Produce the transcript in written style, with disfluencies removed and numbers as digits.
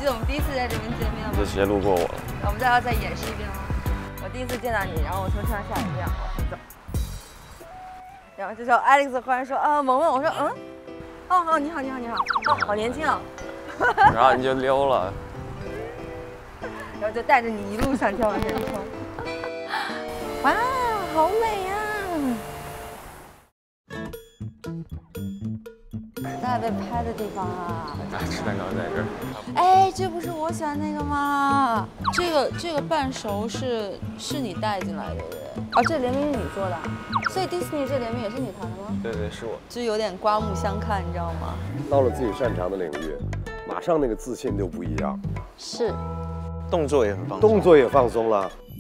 记得我们第一次在这边见面吗？ 就直接路过我了。 我们再演示一遍吗？我第一次见到你，然后我从上下这样往前走，然后这时候 Alex 忽然说啊，萌萌，我说哦，你好，哦，好年轻啊。 然后你就溜了， 然后就带着你一路向前往前冲。哇，好美呀！大被拍的地方啊！ 吃蛋糕在这儿。 哎，这不是我喜欢那个吗？这个半熟是你带进来的，对不对？哦，这联名是你做的，所以迪士尼这联名也是你谈的吗？ 对，是我。 就有点刮目相看，你知道吗？ 到了自己擅长的领域，马上那个自信就不一样。 是， 动作也很放松。 动作也放松了。